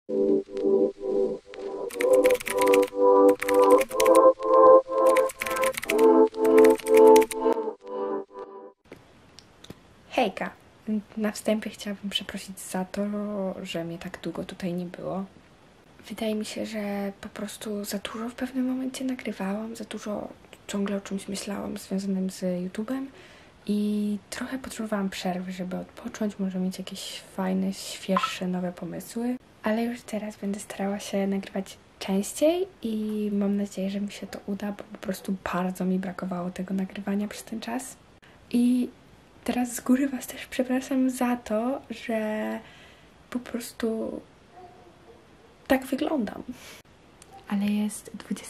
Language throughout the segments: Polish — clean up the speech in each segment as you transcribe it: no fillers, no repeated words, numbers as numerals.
Hejka! Na wstępie chciałabym przeprosić za to, że mnie tak długo tutaj nie było. Wydaje mi się, że po prostu za dużo w pewnym momencie nagrywałam, za dużo ciągle o czymś myślałam związanym z YouTube'em i trochę potrzebowałam przerwy, żeby odpocząć, może mieć jakieś fajne, świeższe, nowe pomysły. Ale już teraz będę starała się nagrywać częściej i mam nadzieję, że mi się to uda, bo po prostu bardzo mi brakowało tego nagrywania przez ten czas. I teraz z góry Was też przepraszam za to, że po prostu tak wyglądam. Ale jest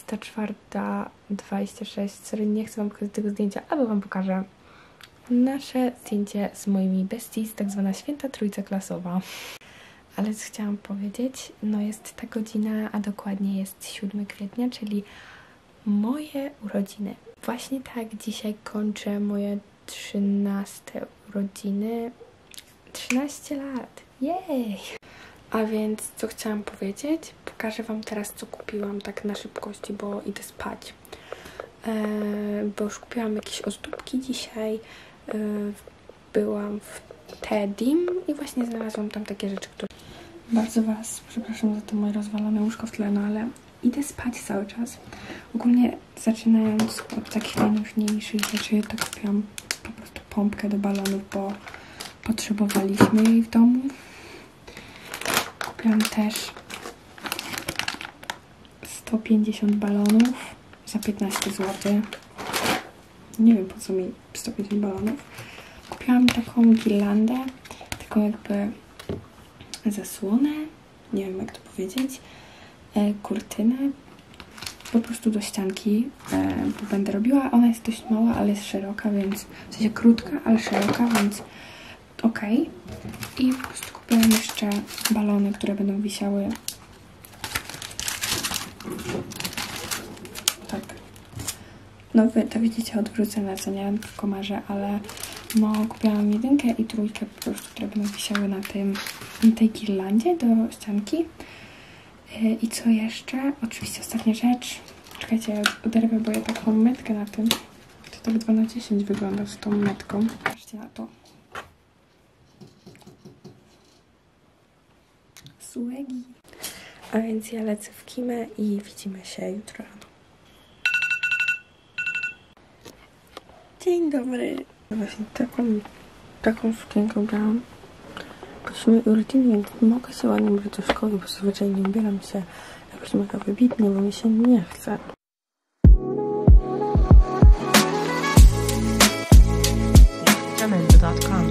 24:26. Sorry, nie chcę Wam pokazać tego zdjęcia, albo Wam pokażę nasze zdjęcie z moimi besties, tak zwana święta trójca klasowa. Ale co chciałam powiedzieć, no jest ta godzina, a dokładnie jest 7 kwietnia, czyli moje urodziny. Właśnie tak dzisiaj kończę moje 13 urodziny. 13 lat. Jej! A więc co chciałam powiedzieć? Pokażę Wam teraz, co kupiłam tak na szybkości, bo idę spać. Bo już kupiłam jakieś ozdóbki dzisiaj. Byłam w Tedim i właśnie znalazłam tam takie rzeczy, które... Bardzo Was przepraszam za to moje rozwalone łóżko w tle, no ale idę spać cały czas. Ogólnie zaczynając od takich najważniejszych rzeczy, to kupiłam po prostu pompkę do balonów, bo potrzebowaliśmy jej w domu. Kupiłam też 150 balonów za 15 zł. Nie wiem, po co mi 150 balonów. Kupiłam taką girlandę, taką jakby zasłonę, nie wiem jak to powiedzieć, kurtynę, po prostu do ścianki, bo będę robiła. Ona jest dość mała, ale jest szeroka, więc w sensie krótka, ale szeroka, więc okej. I po prostu kupiłam jeszcze balony, które będą wisiały tak. No wy to widzicie odwrócone, co nie w komarze, ale no kupiłam 1 i 3 po prostu, które będą wisiały na tej girlandzie do ścianki. I co jeszcze? Oczywiście ostatnia rzecz. Czekajcie, oderwę, bo ja taką metkę na tym. To tak 2/10 wygląda z tą metką. Patrzcie na to. Swagi. A więc ja lecę w kimę i widzimy się jutro rano. Dzień dobry. Właśnie taką sukienkę ubrałam. Prosimy urodziny, więc mogę się ładnie ubrać do szkoły, bo zazwyczaj nie ubieram się jakoś mega wybitnie, bo mi się nie chce. Jamendo.com.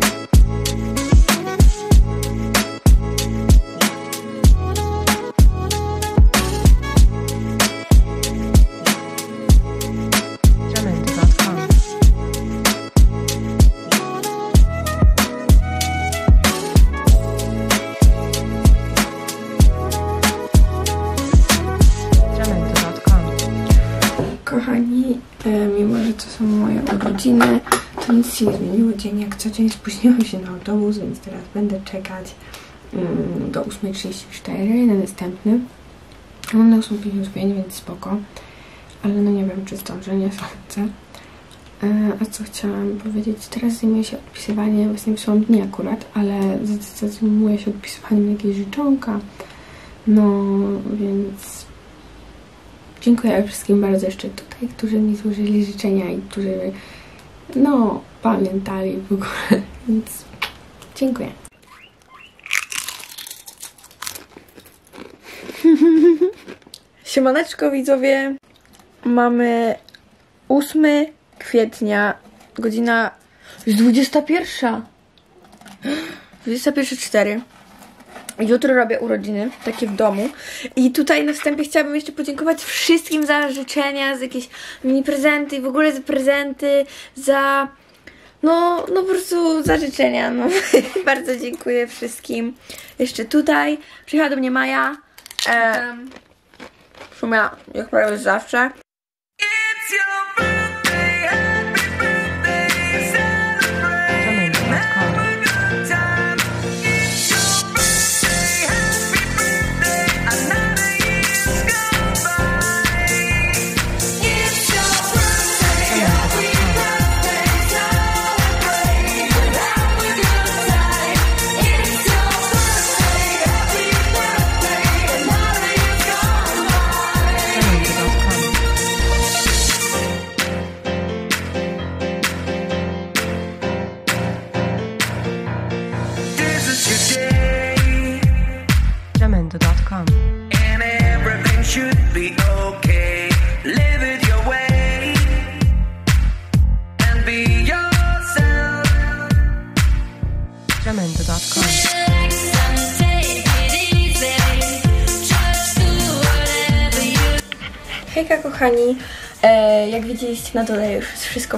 Kochani, mimo że to są moje urodziny, to nic się nie zmieniło. Dzień jak co dzień spóźniłam się na autobus, więc teraz będę czekać do 8:34 na następny. Mam na 8:55, więc spoko. Ale no nie wiem, czy zdążę, nie sądzę. A co chciałam powiedzieć? Teraz zajmuję się odpisywaniem, właśnie wysłałam dni akurat, ale zajmuję się odpisywaniem jakiegoś życzonka. No, więc dziękuję wszystkim bardzo jeszcze tutaj, którzy mi złożyli życzenia i którzy, no, pamiętali w ogóle, więc dziękuję. Siemaneczko widzowie, mamy 8 kwietnia, godzina jest 21. 21:04. Jutro robię urodziny, takie w domu. I tutaj na wstępie chciałabym jeszcze podziękować wszystkim za życzenia, za jakieś mini prezenty i w ogóle za prezenty, za... No po prostu za życzenia, no. Bardzo dziękuję wszystkim. Jeszcze tutaj przyjechała do mnie Maja. W sumie jak prawie zawsze. www.majakocutury.com. And everything should be okay. Live it your way and be yourself. Jamendo.com. Hejka kochani, jak widzieliście na dole już jest wszystko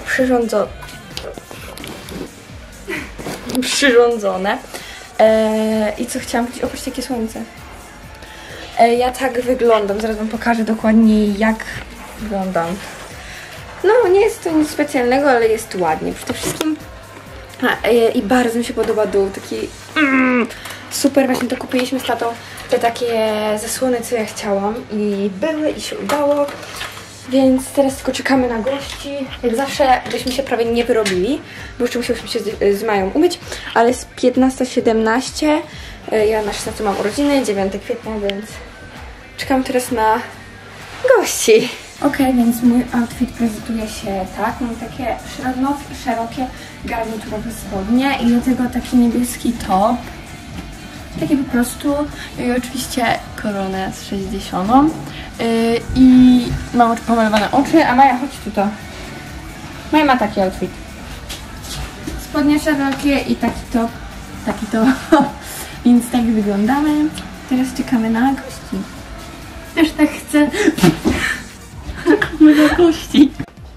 przyrządzone. I co chciałam powiedzieć? Opatrzcie jakie słońce. Ja tak wyglądam, zaraz wam pokażę dokładnie jak wyglądam. No nie jest to nic specjalnego, ale jest ładnie przede wszystkim. I bardzo mi się podoba dół, taki super, właśnie to kupiliśmy z tatą, te takie zasłony, co ja chciałam i były i się udało, więc teraz tylko czekamy na gości. Jak zawsze byśmy się prawie nie wyrobili, bo jeszcze musieliśmy się z Mają umyć, ale jest 15:17, ja na 16 mam urodziny, 9 kwietnia, więc czekam teraz na gości. Ok, więc mój outfit prezentuje się tak. Mam takie szerokie garniturowe spodnie i do tego taki niebieski top. Taki po prostu. I oczywiście koronę z 60. I mam pomalowane oczy, a Maja, chodź tutaj. Maja ma taki outfit. Spodnie szerokie i taki top. Więc tak wyglądamy. Teraz czekamy na gości. Też tak chcę. Mega kości.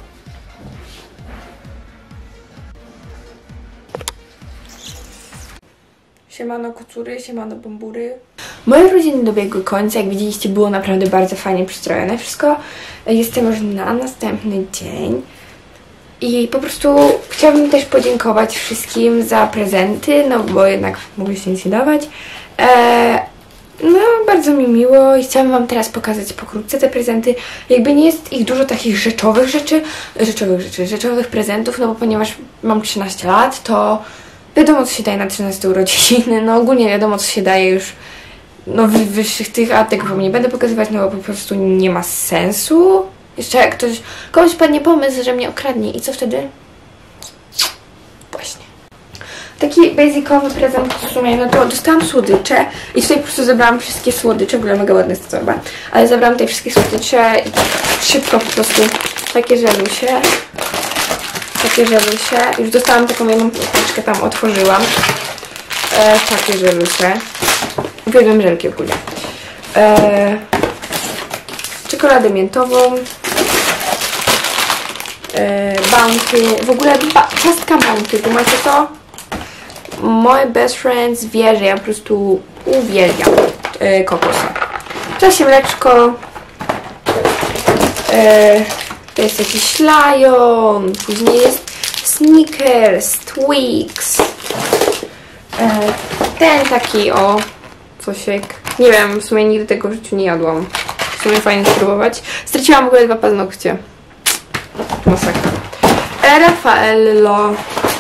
Siemano kucury, siemano bombury. Moje urodziny dobiegły końca, jak widzieliście było naprawdę bardzo fajnie przystrojone wszystko. Jestem już na następny dzień. I po prostu chciałabym też podziękować wszystkim za prezenty, no bo jednak mogliście nic nie dawać. No, bardzo mi miło i chciałam wam teraz pokazać pokrótce te prezenty. Jakby nie jest ich dużo takich rzeczowych prezentów, no bo ponieważ mam 13 lat, to wiadomo co się daje na 13 urodziny, no ogólnie wiadomo co się daje już no w wyższych tych, a tego wam nie będę pokazywać, no bo po prostu nie ma sensu. Jeszcze jak komuś padnie pomysł, że mnie okradnie i co wtedy? Właśnie. Taki basicowy prezent w sumie, no to dostałam słodycze i tutaj po prostu zebrałam wszystkie słodycze, w ogóle mega ładne jest to torba, ale zebrałam tutaj wszystkie słodycze i tak szybko po prostu takie żelusie, już dostałam taką jedną paczkę, tam otworzyłam, takie żelusie, uwielbiam żelki ogólnie, czekoladę miętową, Bounty, w ogóle ciastka Bounty, tu macie to? Moje best friends wie, że ja po prostu uwielbiam kokosa. W czasie mleczko, to jest jakiś Lion, później jest Snickers, Twix, ten taki cosiek, nie wiem, w sumie nigdy tego w życiu nie jadłam, w sumie fajnie spróbować. Straciłam w ogóle 2 paznokcie, masakra. Raffaello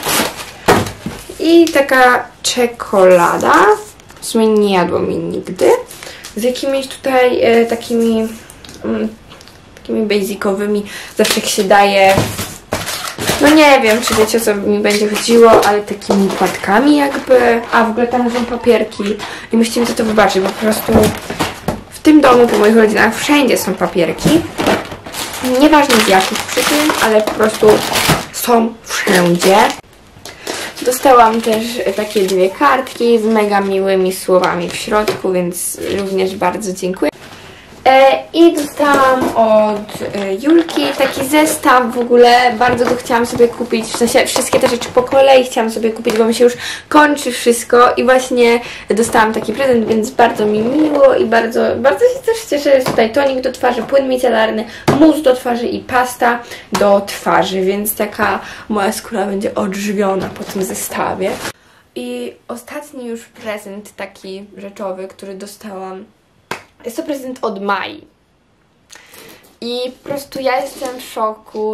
i taka czekolada, w sumie nie jadłam jej nigdy, z jakimiś tutaj takimi basicowymi, zawsze jak się daje, no nie wiem, czy wiecie o co mi będzie chodziło, ale takimi płatkami jakby, a w ogóle tam są papierki i musicie mi to wybaczyć, bo po prostu w tym domu, po moich rodzinach, wszędzie są papierki, nieważne z jakich przyczyn, ale po prostu są wszędzie. Dostałam też takie 2 kartki z mega miłymi słowami w środku, więc również bardzo dziękuję. I dostałam od Julki taki zestaw, w ogóle bardzo go chciałam sobie kupić, w sensie wszystkie te rzeczy po kolei chciałam sobie kupić, bo mi się już kończy wszystko i właśnie dostałam taki prezent, więc bardzo mi miło i bardzo się też cieszę. Jest tutaj tonik do twarzy, płyn micelarny, mus do twarzy i pasta do twarzy, więc taka moja skóra będzie odżywiona po tym zestawie. I ostatni już prezent taki rzeczowy, który dostałam, jest to prezent od Mai. I po prostu ja jestem w szoku,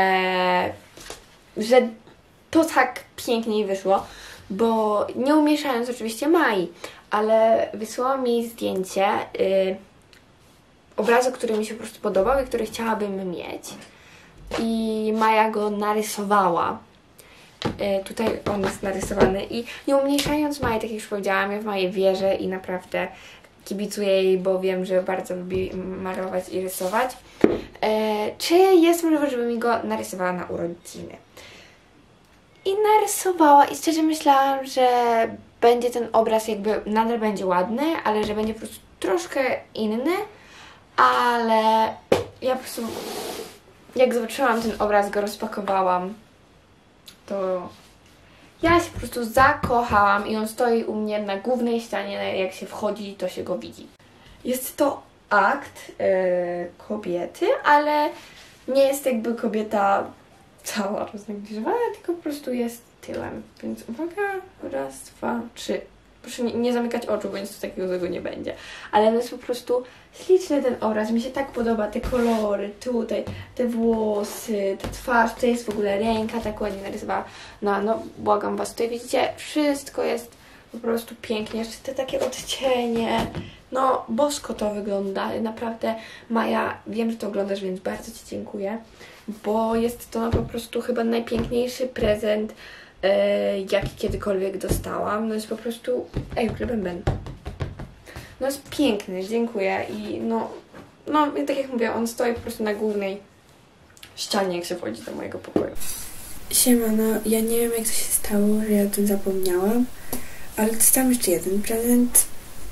że to tak pięknie wyszło, bo nie umieszając oczywiście Mai, ale wysłała mi zdjęcie obrazu, który mi się po prostu podobał i który chciałabym mieć. I Maja go narysowała. Tutaj on jest narysowany i nie umniejszając Mai, tak jak już powiedziałam, ja w Maję wierzę i naprawdę kibicuję jej, bo wiem, że bardzo lubi malować i rysować. Czy jest możliwe, żeby mi go narysowała na urodziny? I narysowała i szczerze myślałam, że będzie ten obraz jakby nadal będzie ładny, ale że będzie po prostu troszkę inny, ale ja po prostu jak zobaczyłam ten obraz, go rozpakowałam, to ja się po prostu zakochałam i on stoi u mnie na głównej ścianie, jak się wchodzi, to się go widzi. Jest to akt kobiety, ale nie jest jakby kobieta cała roznegliżowana, tylko po prostu jest tyłem. Więc uwaga, raz, dwa, trzy. Proszę nie zamykać oczu, bo nic takiego złego nie będzie. Ale no jest po prostu śliczny ten obraz. Mi się tak podoba, te kolory, tutaj, te włosy, ta twarz, to jest w ogóle ręka, tak ładnie narysowała. No, błagam was, tutaj widzicie, wszystko jest po prostu pięknie. Jeszcze te takie odcienie. No, bosko to wygląda. Naprawdę, Maja, wiem, że to oglądasz, więc bardzo ci dziękuję. Bo jest to po prostu chyba najpiękniejszy prezent, jaki kiedykolwiek dostałam. No jest po prostu... Ej, bęben. No jest piękny, dziękuję. I no, tak jak mówię, on stoi po prostu na głównej ścianie, jak się wchodzi do mojego pokoju. Siemano, ja nie wiem, jak to się stało, że ja o tym zapomniałam, ale dostałam jeszcze jeden prezent.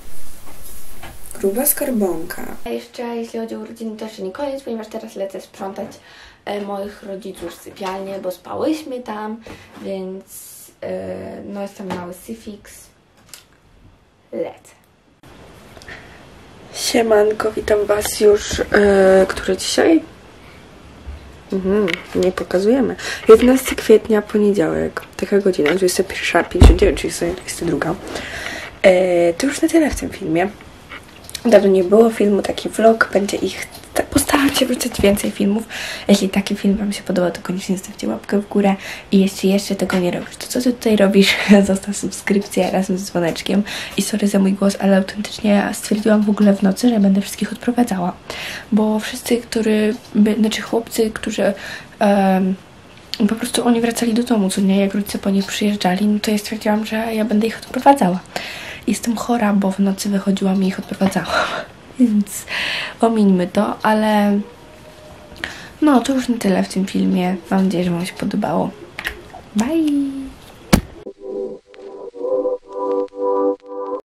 Gruba skarbonka. A jeszcze jeśli chodzi o urodziny, to jeszcze nie koniec, ponieważ teraz lecę sprzątać moich rodziców sypialnię, bo spałyśmy tam, więc no jest tam mały syfiks. Lecę. Siemanko, witam was już, który dzisiaj? Nie pokazujemy. 11 kwietnia, poniedziałek, taka godzina, 21:59, czyli sobie 22. To już na tyle w tym filmie. Dawno nie było filmu, taki vlog, będzie ich... Postaram się wrzucać więcej filmów. Jeśli taki film wam się podoba, to koniecznie zostawcie łapkę w górę. I jeśli jeszcze tego nie robisz, to co ty tutaj robisz? Zostaw subskrypcję razem z dzwoneczkiem. I sorry za mój głos, ale autentycznie stwierdziłam w ogóle w nocy, że będę wszystkich odprowadzała. Bo wszyscy, chłopcy, którzy... po prostu oni wracali do domu, co nie? Jak rodzice po nich przyjeżdżali, no to ja stwierdziłam, że ja będę ich odprowadzała. Jestem chora, bo w nocy wychodziłam i ich odprowadzałam. Więc omińmy to, ale no to już na tyle w tym filmie. Mam nadzieję, że wam się podobało. Bye!